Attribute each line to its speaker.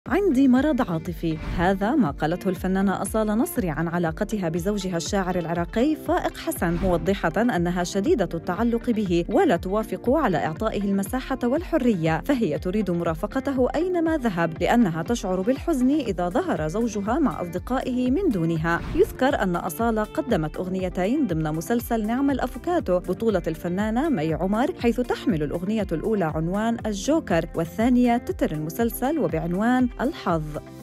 Speaker 1: عندي مرض عاطفي. هذا ما قالته الفنانة أصالة نصري عن علاقتها بزوجها الشاعر العراقي فائق حسن، موضحة أنها شديدة التعلق به ولا توافق على إعطائه المساحة والحرية، فهي تريد مرافقته أينما ذهب لأنها تشعر بالحزن إذا ظهر زوجها مع أصدقائه من دونها. يذكر أن أصالة قدمت أغنيتين ضمن مسلسل نعم الأفوكاتو بطولة الفنانة مي عمر، حيث تحمل الأغنية الأولى عنوان الجوكر والثانية تتر المسلسل وبعنوان الحظ.